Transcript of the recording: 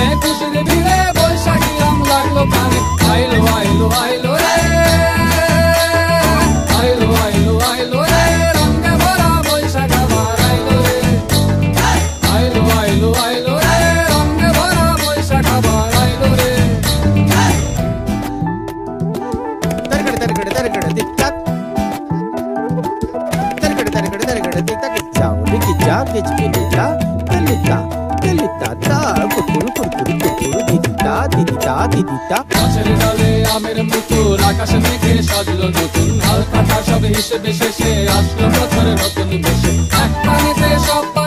গানে খুশির ভিড়ে বৈশাখী রাম লাগলো কানে। আইলো আইলো আইলো রে, আইলো আইলো আইলো রে, রঙে ভরা বৈশাখ আবার আইলো রে। আইলো আইলো আইলো রে, রঙে ভরা বৈশাখ আবার আইলো রে। Targada targada targada tik tak. Targada targada targada tik tak. Ciao, diki ciao, diki delita, delita, delita ta. Kurkuru kurkuru kurkuru didita didita didita. গাছের ডালে আমের মুকুল, আকাশে মেঘে সাজলো নতুন, হালকা সব হিসেবে শেষে আসলো বছরের নতুন বেশে। এক পানিতে সব